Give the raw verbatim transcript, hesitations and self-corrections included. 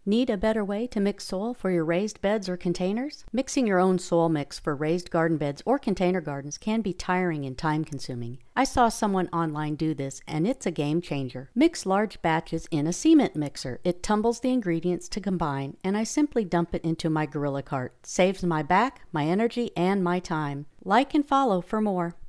Need a better way to mix soil for your raised beds or containers? Mixing your own soil mix for raised garden beds or container gardens can be tiring and time-consuming. I saw someone online do this, and it's a game changer. Mix large batches in a cement mixer. It tumbles the ingredients to combine, and I simply dump it into my Gorilla Cart. Saves my back, my energy, and my time. Like and follow for more.